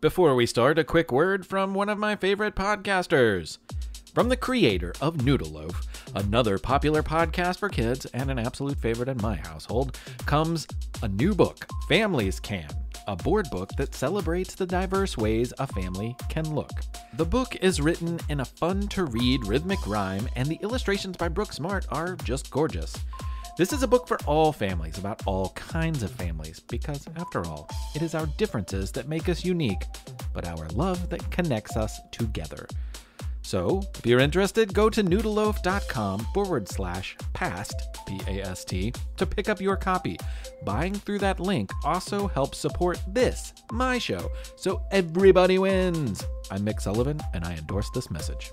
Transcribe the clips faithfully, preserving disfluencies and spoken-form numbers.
Before we start, a quick word from one of my favorite podcasters. From the creator of Noodle Loaf, another popular podcast for kids and an absolute favorite in my household, comes a new book, Families Can, a board book that celebrates the diverse ways a family can look. The book is written in a fun-to-read rhythmic rhyme, and the illustrations by Brooke Smart are just gorgeous. This is a book for all families, about all kinds of families, because after all, it is our differences that make us unique, but our love that connects us together. So, if you're interested, go to noodleloaf.com forward slash past, P A S T, to pick up your copy. Buying through that link also helps support this, my show, so everybody wins. I'm Mick Sullivan, and I endorse this message.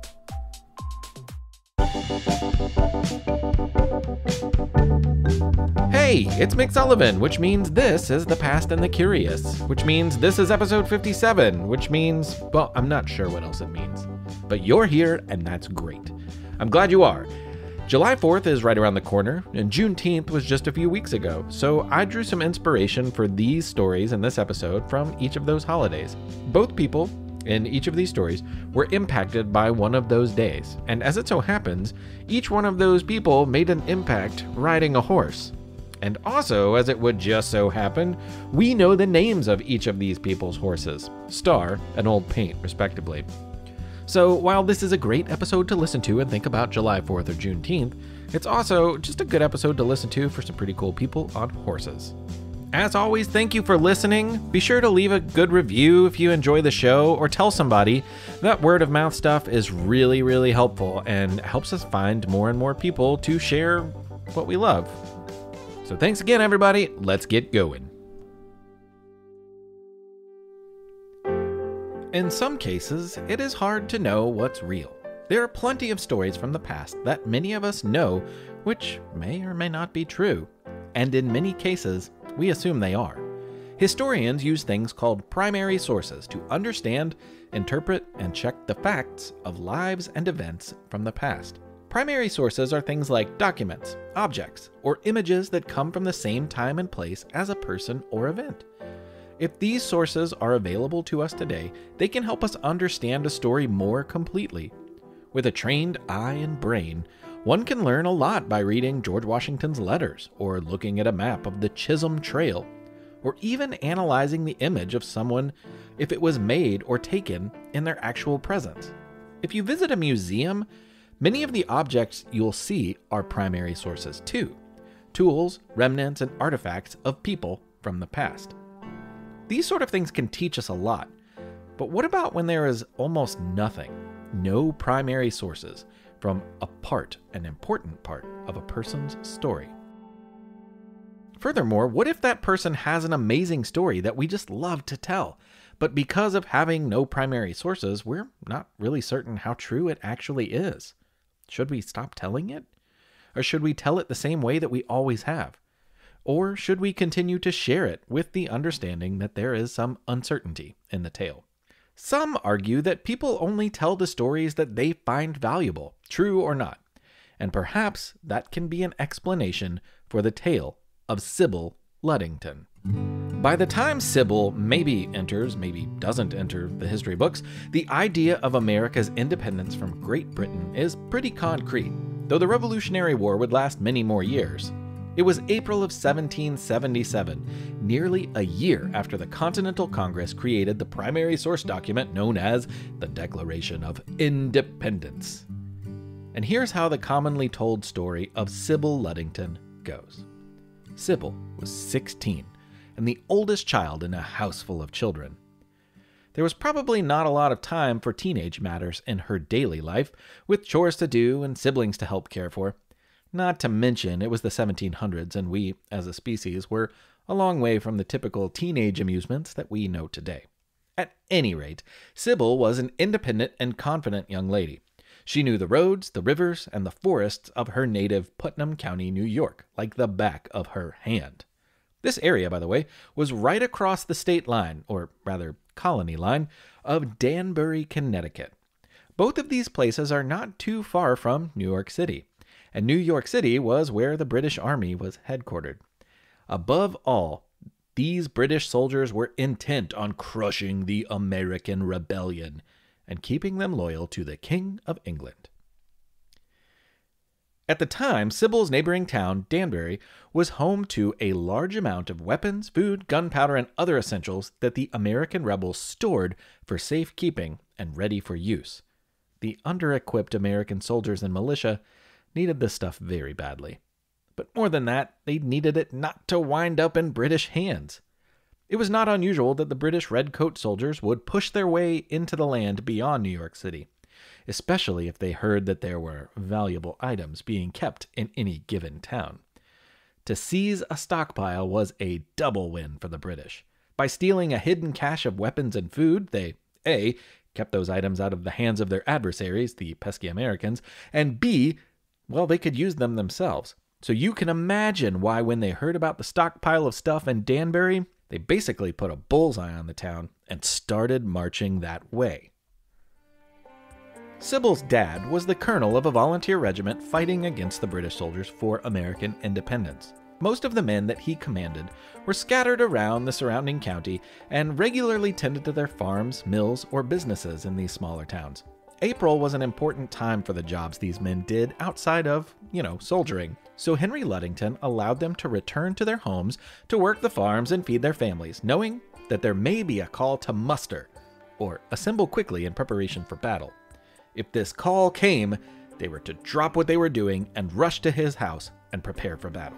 Hey, it's Mick Sullivan, which means this is The Past and the Curious, which means this is episode fifty-seven, which means, well, I'm not sure what else it means. But you're here, and that's great. I'm glad you are. July fourth is right around the corner, and Juneteenth was just a few weeks ago, so I drew some inspiration for these stories in this episode from each of those holidays. Both people in each of these stories were impacted by one of those days, and as it so happens, each one of those people made an impact riding a horse. And also, as it would just so happen, we know the names of each of these people's horses, Star and Old Paint, respectively. So while this is a great episode to listen to and think about July fourth or Juneteenth, it's also just a good episode to listen to for some pretty cool people on horses. As always, thank you for listening. Be sure to leave a good review if you enjoy the show, or tell somebody. That word of mouth stuff is really, really helpful and helps us find more and more people to share what we love. So thanks again, everybody. Let's get going. In some cases, it is hard to know what's real. There are plenty of stories from the past that many of us know, which may or may not be true. And in many cases, we assume they are. Historians use things called primary sources to understand, interpret, and check the facts of lives and events from the past. Primary sources are things like documents, objects, or images that come from the same time and place as a person or event. If these sources are available to us today, they can help us understand a story more completely. With a trained eye and brain, one can learn a lot by reading George Washington's letters, or looking at a map of the Chisholm Trail, or even analyzing the image of someone if it was made or taken in their actual presence. If you visit a museum, many of the objects you'll see are primary sources too. Tools, remnants, and artifacts of people from the past. These sort of things can teach us a lot. But what about when there is almost nothing, no primary sources from a part, an important part of a person's story? Furthermore, what if that person has an amazing story that we just love to tell, but because of having no primary sources, we're not really certain how true it actually is? Should we stop telling it? Or should we tell it the same way that we always have? Or should we continue to share it with the understanding that there is some uncertainty in the tale? Some argue that people only tell the stories that they find valuable, true or not, and perhaps that can be an explanation for the tale of Sybil Ludington. By the time Sybil maybe enters, maybe doesn't enter the history books, the idea of America's independence from Great Britain is pretty concrete, though the Revolutionary War would last many more years. It was April of seventeen seventy-seven, nearly a year after the Continental Congress created the primary source document known as the Declaration of Independence. And here's how the commonly told story of Sybil Ludington goes. Sybil was sixteen, and the oldest child in a house full of children. There was probably not a lot of time for teenage matters in her daily life, with chores to do and siblings to help care for. Not to mention, it was the seventeen hundreds, and we, as a species, were a long way from the typical teenage amusements that we know today. At any rate, Sybil was an independent and confident young lady. She knew the roads, the rivers, and the forests of her native Putnam County, New York, like the back of her hand. This area, by the way, was right across the state line, or rather colony line, of Danbury, Connecticut. Both of these places are not too far from New York City, and New York City was where the British Army was headquartered. Above all, These British soldiers were intent on crushing the American rebellion and keeping them loyal to the King of England. At the time, Sybyl's neighboring town, Danbury, was home to a large amount of weapons, food, gunpowder, and other essentials that the American rebels stored for safekeeping and ready for use. The under-equipped American soldiers and militia needed this stuff very badly. But more than that, they needed it not to wind up in British hands. It was not unusual that the British redcoat soldiers would push their way into the land beyond New York City, especially if they heard that there were valuable items being kept in any given town. To seize a stockpile was a double win for the British. By stealing a hidden cache of weapons and food, they A. kept those items out of the hands of their adversaries, the pesky Americans, and B. well, they could use them themselves. So you can imagine why when they heard about the stockpile of stuff in Danbury, they basically put a bullseye on the town and started marching that way. Sybyl's dad was the colonel of a volunteer regiment fighting against the British soldiers for American independence. Most of the men that he commanded were scattered around the surrounding county and regularly tended to their farms, mills, or businesses in these smaller towns. April was an important time for the jobs these men did outside of, you know, soldiering. So Henry Ludington allowed them to return to their homes to work the farms and feed their families, knowing that there may be a call to muster, or assemble quickly in preparation for battle. If this call came, they were to drop what they were doing and rush to his house and prepare for battle.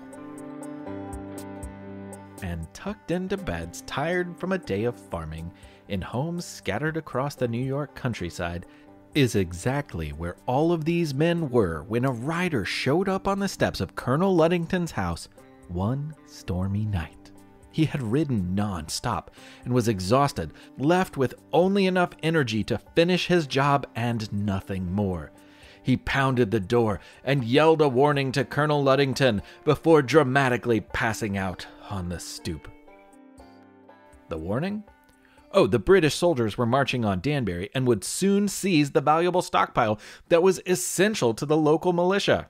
And tucked into beds, tired from a day of farming, in homes scattered across the New York countryside, is exactly where all of these men were when a rider showed up on the steps of Colonel Ludington's house one stormy night. He had ridden non-stop and was exhausted, left with only enough energy to finish his job and nothing more. He pounded the door and yelled a warning to Colonel Ludington before dramatically passing out on the stoop. The warning? Oh, the British soldiers were marching on Danbury and would soon seize the valuable stockpile that was essential to the local militia.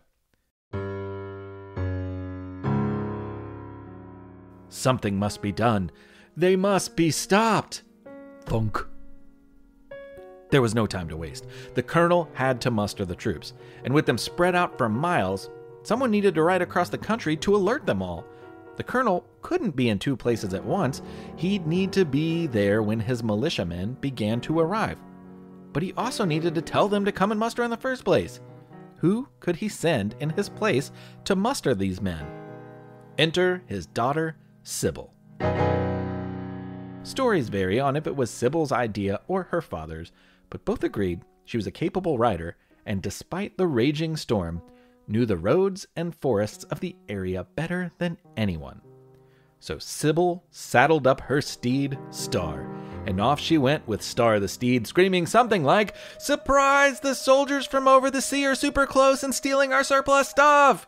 Something must be done. They must be stopped. Thunk. There was no time to waste. The colonel had to muster the troops, and with them spread out for miles, someone needed to ride across the country to alert them all. The colonel couldn't be in two places at once. He'd need to be there when his militiamen began to arrive. But he also needed to tell them to come and muster in the first place. Who could he send in his place to muster these men? Enter his daughter, Sybil. Stories vary on if it was Sybyl's idea or her father's, but both agreed she was a capable rider, and despite the raging storm, knew the roads and forests of the area better than anyone. So Sybil saddled up her steed, Star, and off she went with Star the steed, screaming something like, "Surprise! The soldiers from over the sea are super close and stealing our surplus stuff!"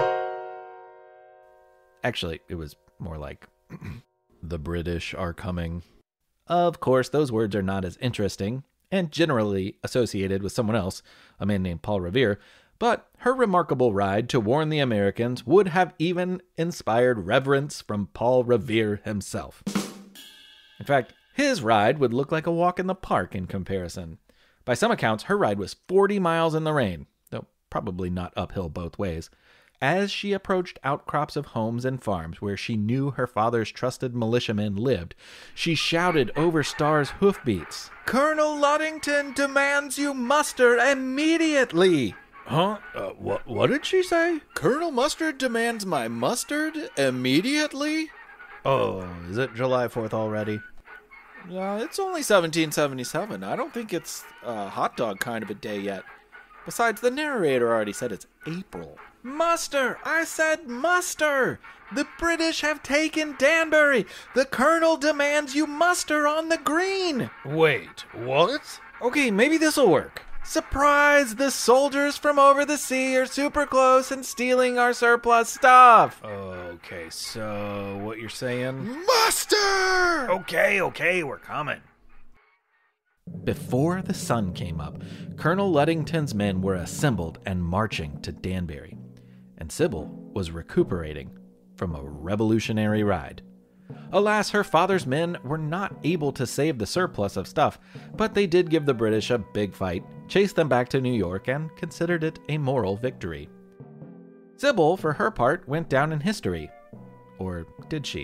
Actually, it was more like, "The British are coming." Of course, those words are not as interesting, and generally associated with someone else, a man named Paul Revere, but her remarkable ride to warn the Americans would have even inspired reverence from Paul Revere himself. In fact, his ride would look like a walk in the park in comparison. By some accounts, her ride was forty miles in the rain, though probably not uphill both ways. As she approached outcrops of homes and farms where she knew her father's trusted militiamen lived, she shouted over Star's hoofbeats, "Colonel Ludington demands you muster immediately!" Huh? Uh, what, what did she say? Colonel Mustard demands my mustard immediately? Oh, is it July fourth already? Uh, it's only seventeen seventy-seven. I don't think it's a hot dog kind of a day yet. Besides, the narrator already said it's April. Muster! I said muster! The British have taken Danbury! The colonel demands you muster on the green! Wait, what? Okay, maybe this'll work. Surprise! The soldiers from over the sea are super close and stealing our surplus stuff! Okay, so what you're saying? Muster! Okay, okay, we're coming. Before the sun came up, Colonel Ludington's men were assembled and marching to Danbury, and Sybil was recuperating from a revolutionary ride. Alas, her father's men were not able to save the surplus of stuff, but they did give the British a big fight, chased them back to New York, and considered it a moral victory. Sybil, for her part, went down in history. Or did she?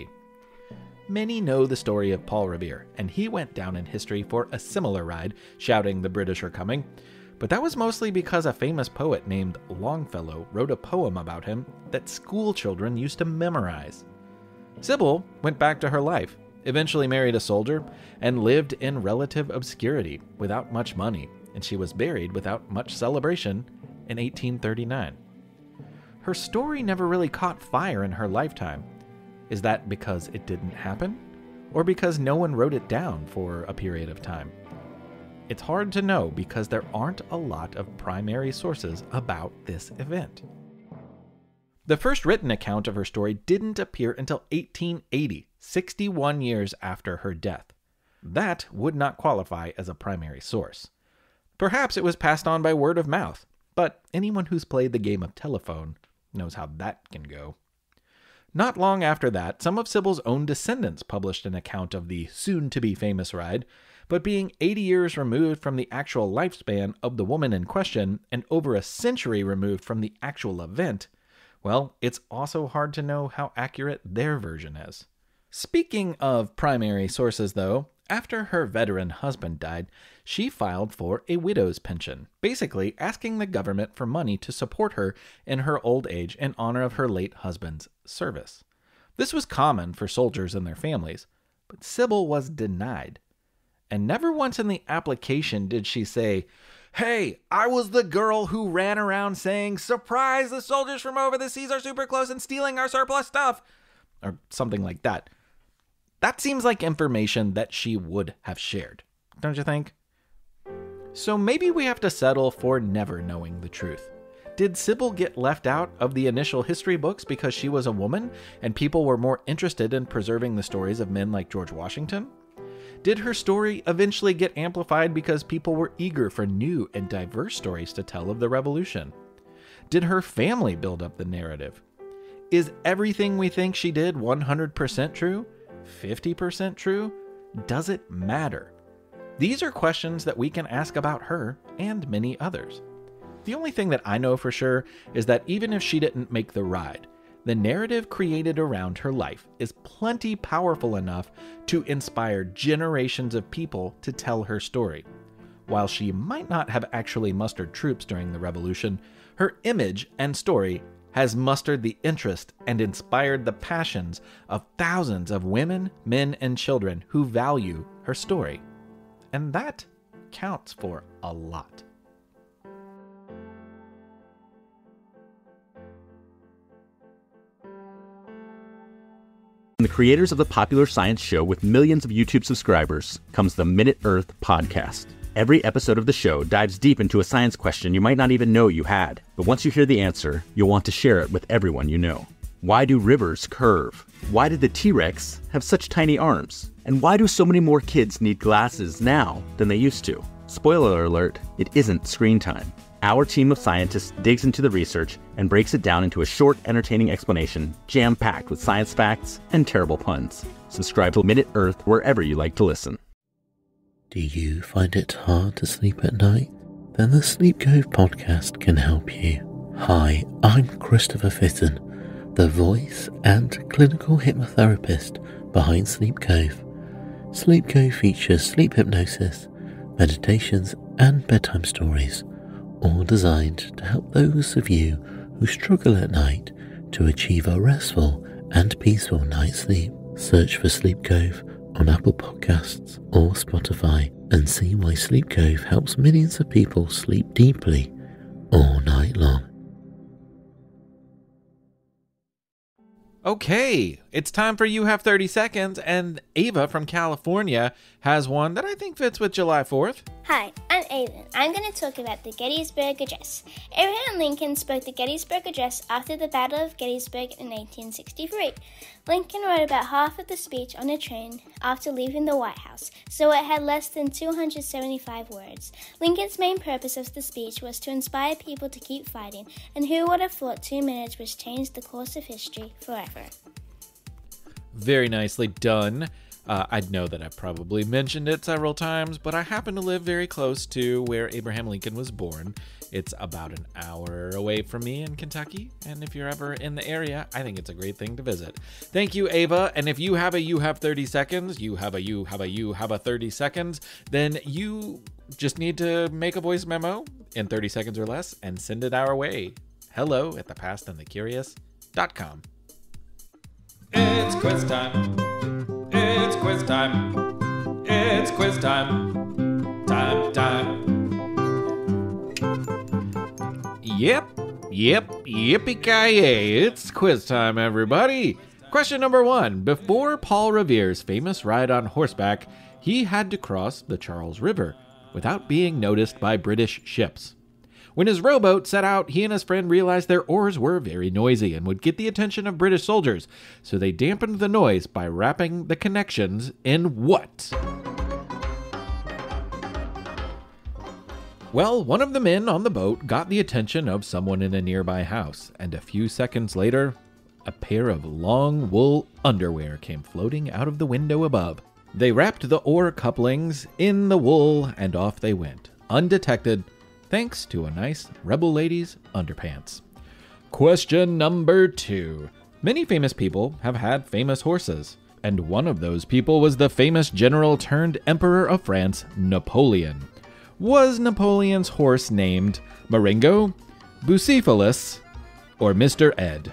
Many know the story of Paul Revere, and he went down in history for a similar ride, shouting the British are coming. But that was mostly because a famous poet named Longfellow wrote a poem about him that school children used to memorize. Sybil went back to her life, eventually married a soldier, and lived in relative obscurity without much money, and she was buried without much celebration in eighteen thirty-nine. Her story never really caught fire in her lifetime. Is that because it didn't happen? Or because no one wrote it down for a period of time? It's hard to know because there aren't a lot of primary sources about this event. The first written account of her story didn't appear until eighteen eighty, sixty-one years after her death. That would not qualify as a primary source. Perhaps it was passed on by word of mouth, but anyone who's played the game of telephone knows how that can go. Not long after that, some of Sybil's own descendants published an account of the soon-to-be famous ride, but being eighty years removed from the actual lifespan of the woman in question and over a century removed from the actual event, well, it's also hard to know how accurate their version is. Speaking of primary sources, though, after her veteran husband died, she filed for a widow's pension, basically asking the government for money to support her in her old age in honor of her late husband's service. This was common for soldiers and their families, but Sybil was denied. And never once in the application did she say, "Hey, I was the girl who ran around saying, 'Surprise, the soldiers from over the seas are super close and stealing our surplus stuff,' or something like that." That seems like information that she would have shared, don't you think? So maybe we have to settle for never knowing the truth. Did Sybil get left out of the initial history books because she was a woman and people were more interested in preserving the stories of men like George Washington? Did her story eventually get amplified because people were eager for new and diverse stories to tell of the Revolution? Did her family build up the narrative? Is everything we think she did one hundred percent true? fifty percent true? Does it matter? These are questions that we can ask about her and many others. The only thing that I know for sure is that even if she didn't make the ride, the narrative created around her life is plenty powerful enough to inspire generations of people to tell her story. While she might not have actually mustered troops during the Revolution, her image and story has mustered the interest and inspired the passions of thousands of women, men, and children who value her story. And that counts for a lot. From the creators of the popular science show with millions of YouTube subscribers comes the Minute Earth podcast. Every episode of the show dives deep into a science question you might not even know you had. But once you hear the answer, you'll want to share it with everyone you know. Why do rivers curve? Why did the T-Rex have such tiny arms? And why do so many more kids need glasses now than they used to? Spoiler alert, it isn't screen time. Our team of scientists digs into the research and breaks it down into a short, entertaining explanation, jam-packed with science facts and terrible puns. Subscribe to Minute Earth wherever you like to listen. Do you find it hard to sleep at night? Then the Sleep Cove podcast can help you. Hi, I'm Christopher Fitton, the voice and clinical hypnotherapist behind Sleep Cove. Sleep Cove features sleep hypnosis, meditations, and bedtime stories, all designed to help those of you who struggle at night to achieve a restful and peaceful night's sleep. Search for Sleep Cove on Apple Podcasts or Spotify and see why Sleep Cove helps millions of people sleep deeply all night long. Okay, it's time for You Have thirty seconds, and Ava from California has one that I think fits with July fourth. Hi, I'm Ava. I'm going to talk about the Gettysburg Address. Abraham Lincoln spoke the Gettysburg Address after the Battle of Gettysburg in eighteen sixty-three. Lincoln wrote about half of the speech on a train after leaving the White House, so it had less than two hundred seventy-five words. Lincoln's main purpose of the speech was to inspire people to keep fighting, and who would have thought two minutes would change the course of history forever? Very nicely done. Uh, I know that I've probably mentioned it several times, but I happen to live very close to where Abraham Lincoln was born. It's about an hour away from me in Kentucky, and if you're ever in the area, I think it's a great thing to visit. Thank you, Ava, and if you have a you have thirty seconds, you have a you have a you have a thirty seconds, then you just need to make a voice memo in thirty seconds or less and send it our way. Hello at the past and the curious dot com. It's quiz time. It's quiz time. It's quiz time. Time, time. Yep, yep, yippee-ki-yay. It's quiz time, everybody. Question number one. Before Paul Revere's famous ride on horseback, he had to cross the Charles River without being noticed by British ships. When his rowboat set out, he and his friend realized their oars were very noisy and would get the attention of British soldiers, so they dampened the noise by wrapping the connections in what? Well, one of the men on the boat got the attention of someone in a nearby house, and a few seconds later, a pair of long wool underwear came floating out of the window above. They wrapped the oar couplings in the wool, and off they went, undetected, thanks to a nice rebel lady's underpants. Question number two. Many famous people have had famous horses, and one of those people was the famous general turned emperor of France, Napoleon. Was Napoleon's horse named Marengo, Bucephalus, or Mister Ed?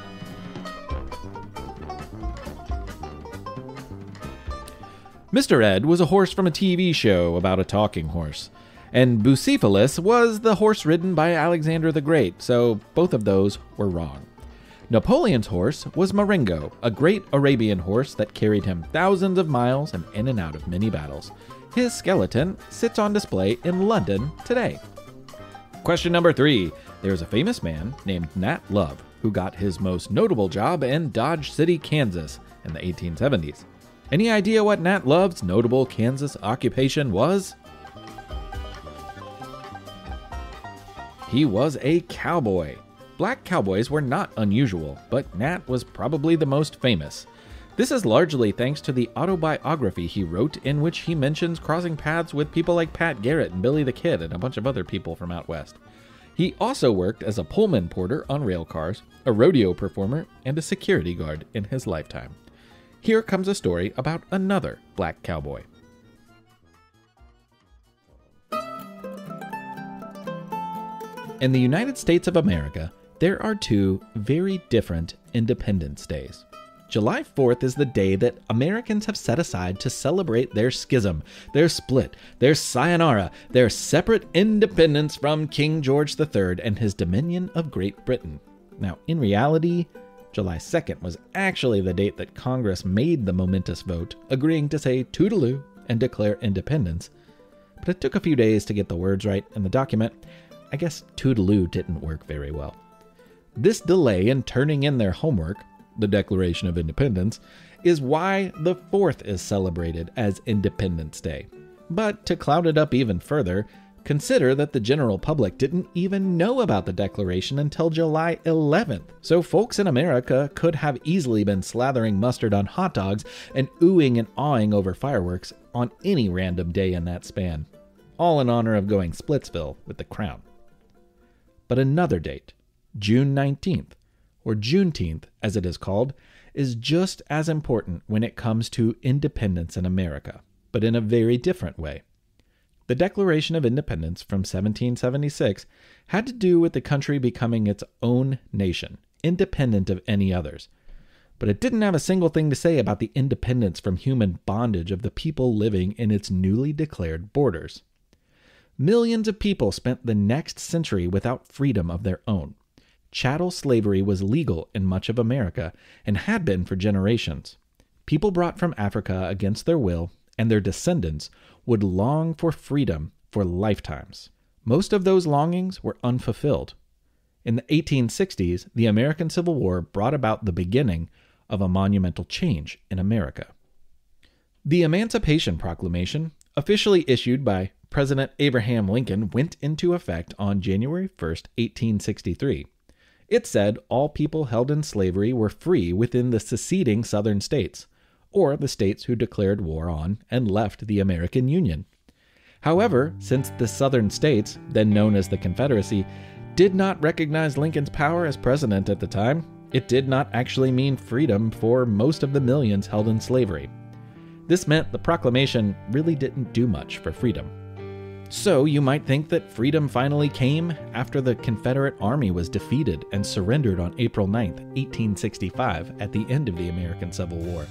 Mister Ed was a horse from a T V show about a talking horse. And Bucephalus was the horse ridden by Alexander the Great, so both of those were wrong. Napoleon's horse was Marengo, a great Arabian horse that carried him thousands of miles and in and out of many battles. His skeleton sits on display in London today. Question number three. There's a famous man named Nat Love who got his most notable job in Dodge City, Kansas in the eighteen seventies. Any idea what Nat Love's notable Kansas occupation was? He was a cowboy. Black cowboys were not unusual, but Nat was probably the most famous. This is largely thanks to the autobiography he wrote, in which he mentions crossing paths with people like Pat Garrett and Billy the Kid and a bunch of other people from out west. He also worked as a Pullman porter on rail cars, a rodeo performer, and a security guard in his lifetime. Here comes a story about another black cowboy. In the United States of America, there are two very different Independence Days. July fourth is the day that Americans have set aside to celebrate their schism, their split, their sayonara, their separate independence from King George the Third and his dominion of Great Britain. Now, in reality, July second was actually the date that Congress made the momentous vote, agreeing to say toodaloo and declare independence. But it took a few days to get the words right in the document. I guess toodaloo didn't work very well. This delay in turning in their homework, the Declaration of Independence, is why the fourth is celebrated as Independence Day. But to cloud it up even further, consider that the general public didn't even know about the Declaration until July eleventh. So folks in America could have easily been slathering mustard on hot dogs and oohing and awing over fireworks on any random day in that span. All in honor of going Splitsville with the crown. But another date, June nineteenth, or Juneteenth as it is called, is just as important when it comes to independence in America, but in a very different way. The Declaration of Independence from seventeen seventy-six had to do with the country becoming its own nation, independent of any others. But it didn't have a single thing to say about the independence from human bondage of the people living in its newly declared borders. Millions of people spent the next century without freedom of their own. Chattel slavery was legal in much of America and had been for generations. People brought from Africa against their will and their descendants would long for freedom for lifetimes. Most of those longings were unfulfilled. In the eighteen sixties, the American Civil War brought about the beginning of a monumental change in America. The Emancipation Proclamation, officially issued by President Abraham Lincoln, went into effect on January first, eighteen sixty-three. It said all people held in slavery were free within the seceding southern states, or the states who declared war on and left the American Union. However, since the southern states, then known as the Confederacy, did not recognize Lincoln's power as president at the time, it did not actually mean freedom for most of the millions held in slavery. This meant the proclamation really didn't do much for freedom. So you might think that freedom finally came after the Confederate Army was defeated and surrendered on April ninth, eighteen sixty-five, at the end of the American Civil War.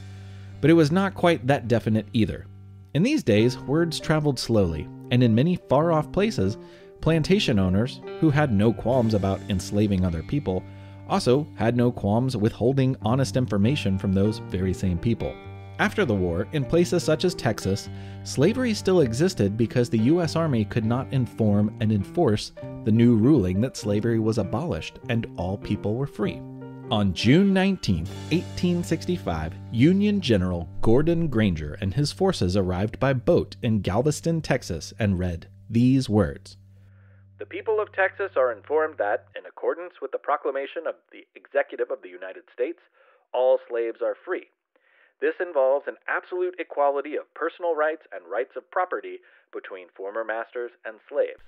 But it was not quite that definite either. In these days, words traveled slowly, and in many far-off places, plantation owners, who had no qualms about enslaving other people, also had no qualms withholding honest information from those very same people. After the war, in places such as Texas, slavery still existed because the U S Army could not inform and enforce the new ruling that slavery was abolished and all people were free. On June nineteenth, eighteen sixty-five, Union General Gordon Granger and his forces arrived by boat in Galveston, Texas, and read these words. The people of Texas are informed that, in accordance with the proclamation of the Executive of the United States, all slaves are free. This involves an absolute equality of personal rights and rights of property between former masters and slaves.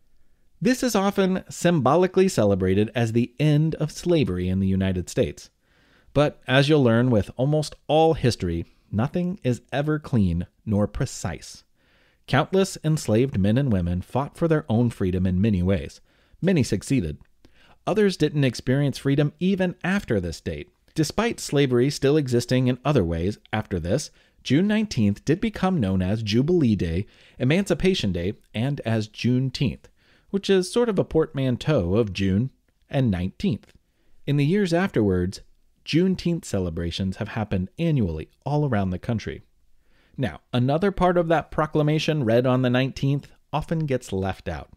This is often symbolically celebrated as the end of slavery in the United States. But as you'll learn with almost all history, nothing is ever clean nor precise. Countless enslaved men and women fought for their own freedom in many ways. Many succeeded. Others didn't experience freedom even after this date. Despite slavery still existing in other ways after this, June nineteenth did become known as Jubilee Day, Emancipation Day, and as Juneteenth, which is sort of a portmanteau of June and nineteenth. In the years afterwards, Juneteenth celebrations have happened annually all around the country. Now, another part of that proclamation read on the nineteenth often gets left out.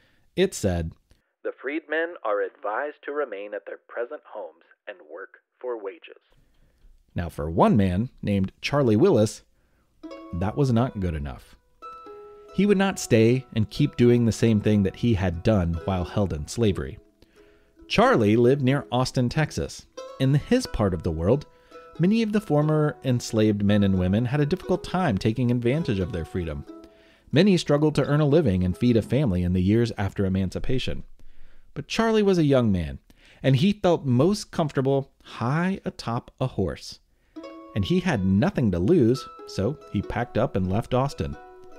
It said, "The freedmen are advised to remain at their present homes and work for wages." Now, for one man named Charley Willis, that was not good enough. He would not stay and keep doing the same thing that he had done while held in slavery. Charley lived near Austin, Texas. In his part of the world, many of the former enslaved men and women had a difficult time taking advantage of their freedom. Many struggled to earn a living and feed a family in the years after emancipation. But Charley was a young man, and he felt most comfortable high atop a horse. And he had nothing to lose, so he packed up and left Austin.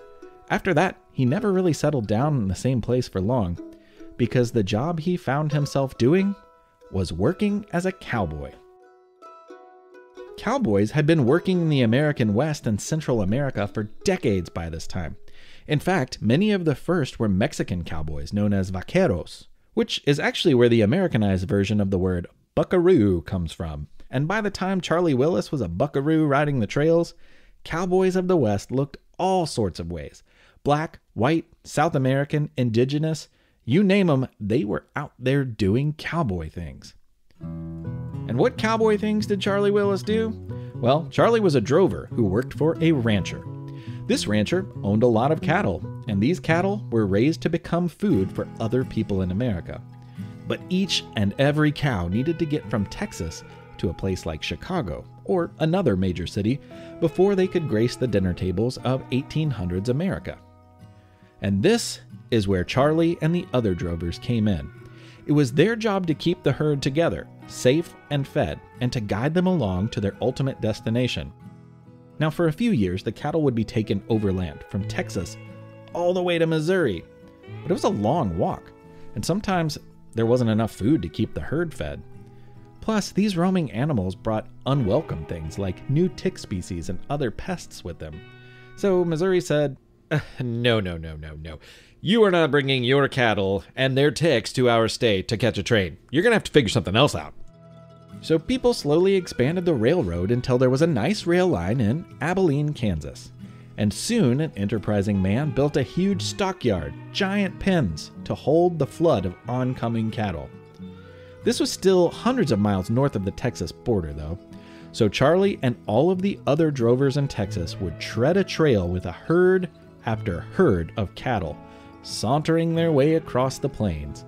After that, he never really settled down in the same place for long, because the job he found himself doing was working as a cowboy. Cowboys had been working in the American West and Central America for decades by this time. In fact, many of the first were Mexican cowboys known as vaqueros, which is actually where the Americanized version of the word buckaroo comes from. And by the time Charley Willis was a buckaroo riding the trails, cowboys of the West looked all sorts of ways. Black, white, South American, indigenous, you name them, they were out there doing cowboy things. And what cowboy things did Charley Willis do? Well, Charley was a drover who worked for a rancher. This rancher owned a lot of cattle, and these cattle were raised to become food for other people in America. But each and every cow needed to get from Texas to a place like Chicago, or another major city, before they could grace the dinner tables of eighteen hundreds America. And this is where Charley and the other drovers came in. It was their job to keep the herd together, safe and fed, and to guide them along to their ultimate destination. Now, for a few years, the cattle would be taken overland from Texas all the way to Missouri. But it was a long walk, and sometimes there wasn't enough food to keep the herd fed. Plus, these roaming animals brought unwelcome things like new tick species and other pests with them. So Missouri said, uh, no, no, no, no, no. You are not bringing your cattle and their ticks to our state to catch a train. You're going to have to figure something else out. So people slowly expanded the railroad until there was a nice rail line in Abilene, Kansas. And soon an enterprising man built a huge stockyard, giant pens, to hold the flood of oncoming cattle. This was still hundreds of miles north of the Texas border, though. So Charley and all of the other drovers in Texas would tread a trail with a herd after herd of cattle, sauntering their way across the plains.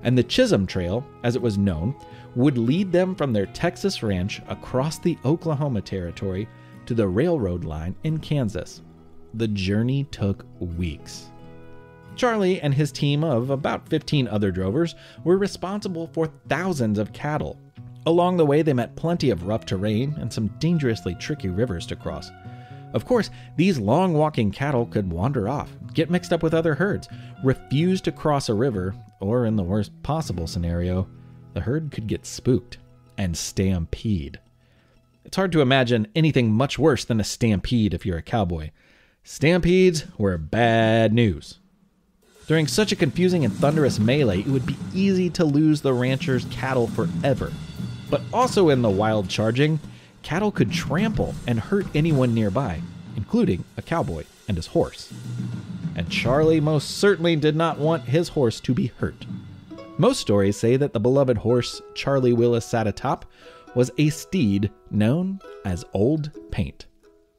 And the Chisholm Trail, as it was known, would lead them from their Texas ranch across the Oklahoma Territory to the railroad line in Kansas. The journey took weeks. Charley and his team of about fifteen other drovers were responsible for thousands of cattle. Along the way, they met plenty of rough terrain and some dangerously tricky rivers to cross. Of course, these long walking cattle could wander off, get mixed up with other herds, refuse to cross a river, or in the worst possible scenario, the herd could get spooked and stampede. It's hard to imagine anything much worse than a stampede if you're a cowboy. Stampedes were bad news. During such a confusing and thunderous melee, it would be easy to lose the rancher's cattle forever. But also in the wild charging, cattle could trample and hurt anyone nearby, including a cowboy and his horse. And Charley most certainly did not want his horse to be hurt. Most stories say that the beloved horse Charley Willis sat atop was a steed known as Old Paint.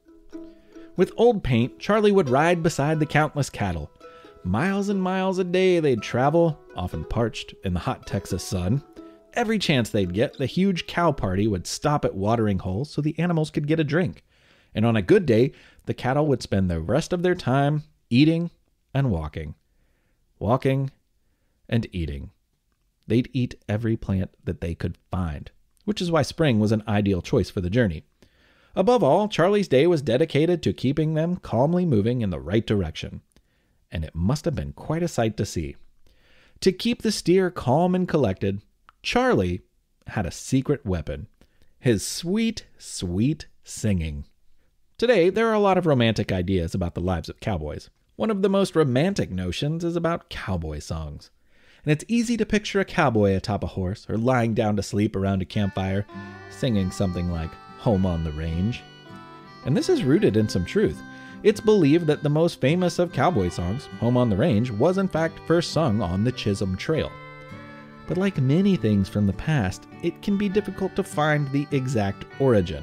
With Old Paint, Charley would ride beside the countless cattle. Miles and miles a day they'd travel, often parched in the hot Texas sun. Every chance they'd get, the huge cow party would stop at watering holes so the animals could get a drink. And on a good day, the cattle would spend the rest of their time eating and walking. Walking and eating. They'd eat every plant that they could find, which is why spring was an ideal choice for the journey. Above all, Charley's day was dedicated to keeping them calmly moving in the right direction. And it must have been quite a sight to see. To keep the steer calm and collected, Charley had a secret weapon. His sweet, sweet singing. Today, there are a lot of romantic ideas about the lives of cowboys. One of the most romantic notions is about cowboy songs. And it's easy to picture a cowboy atop a horse or lying down to sleep around a campfire, singing something like Home on the Range. And this is rooted in some truth. It's believed that the most famous of cowboy songs, Home on the Range, was in fact first sung on the Chisholm Trail. But like many things from the past, it can be difficult to find the exact origin.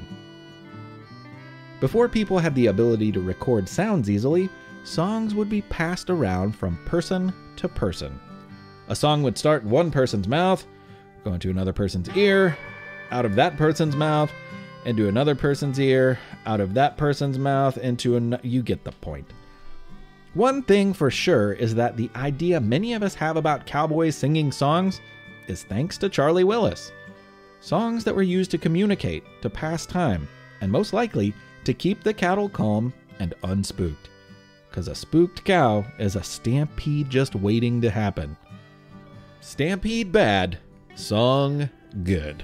Before people had the ability to record sounds easily, songs would be passed around from person to person. A song would start in one person's mouth, go into another person's ear, out of that person's mouth, into another person's ear, out of that person's mouth, into an... You get the point. One thing for sure is that the idea many of us have about cowboys singing songs is thanks to Charley Willis. Songs that were used to communicate, to pass time, and most likely to keep the cattle calm and unspooked. Because a spooked cow is a stampede just waiting to happen. Stampede bad, song good.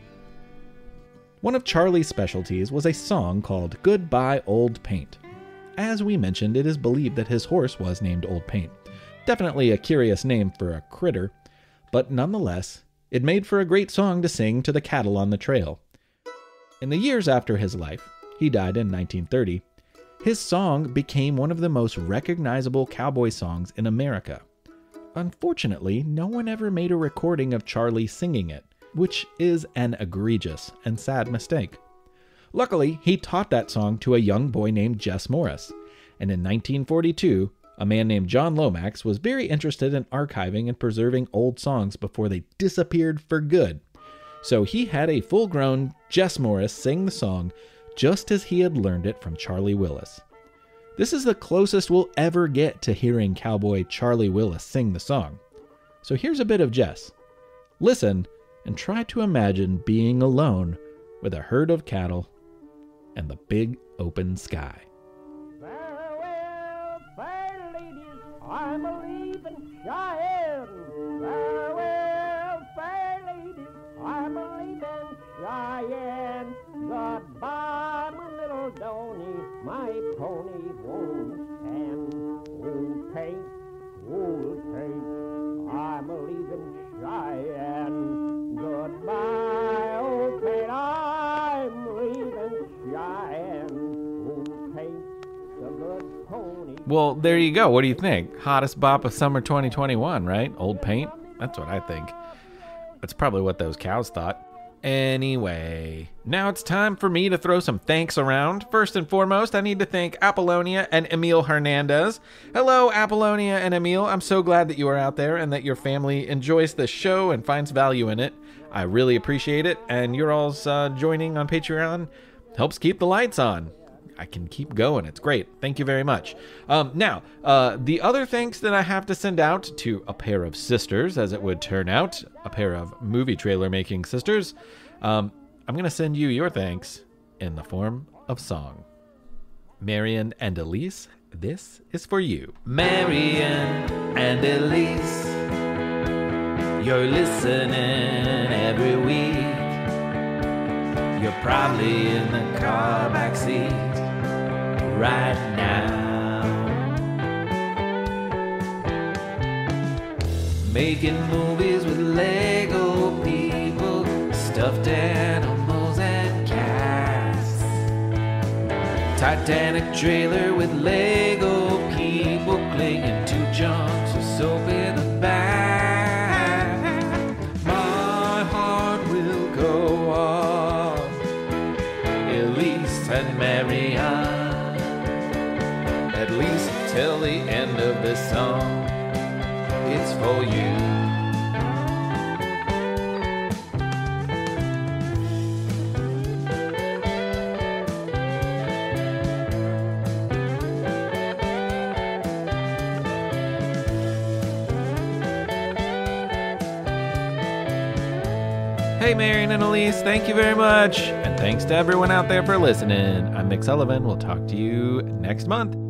One of Charley's specialties was a song called Goodbye Old Paint. As we mentioned, it is believed that his horse was named Old Paint. Definitely a curious name for a critter, but nonetheless, it made for a great song to sing to the cattle on the trail. In the years after his life, he died in nineteen thirty, his song became one of the most recognizable cowboy songs in America. Unfortunately, no one ever made a recording of Charley singing it, which is an egregious and sad mistake. Luckily, he taught that song to a young boy named Jess Morris, and in nineteen forty-two, a man named John Lomax was very interested in archiving and preserving old songs before they disappeared for good. So he had a full-grown Jess Morris sing the song just as he had learned it from Charley Willis. This is the closest we'll ever get to hearing cowboy Charley Willis sing the song. So here's a bit of Jess. Listen and try to imagine being alone with a herd of cattle and the big open sky. Farewell, fair ladies, I'm a leaving Cheyenne. Farewell, fair ladies, I'm a leaving Cheyenne. Goodbye, my little Donny, my pony won't stand. Old Paint, old Paint, I'm a leaving Cheyenne. Goodbye, old Paint, I'm leaving Cheyenne. Old Paint, the good pony. Well, there you go. What do you think? Hottest bop of summer twenty twenty-one, right? Old Paint? That's what I think. That's probably what those cows thought. Anyway, now it's time for me to throw some thanks around. First and foremost, I need to thank Apollonia and Emil Hernandez. Hello, Apollonia and Emil. I'm so glad that you are out there and that your family enjoys this show and finds value in it. I really appreciate it, and your all's uh, joining on Patreon helps keep the lights on. I can keep going. It's great. Thank you very much. Um, now, uh, the other thanks that I have to send out to a pair of sisters, as it would turn out, a pair of movie trailer making sisters, um, I'm going to send you your thanks in the form of song. Marion and Elise, this is for you. Marion and Elise, you're listening every week. You're probably in the car backseat right now, making movies with Lego people, stuffed animals and cats. Titanic trailer with Lego people clinging to junks with soap in the back. My heart will go on, Elise and Marianne, at least till the end of this song. It's for you. Hey, Marion and Elise, thank you very much. And thanks to everyone out there for listening. I'm Mick Sullivan. We'll talk to you next month.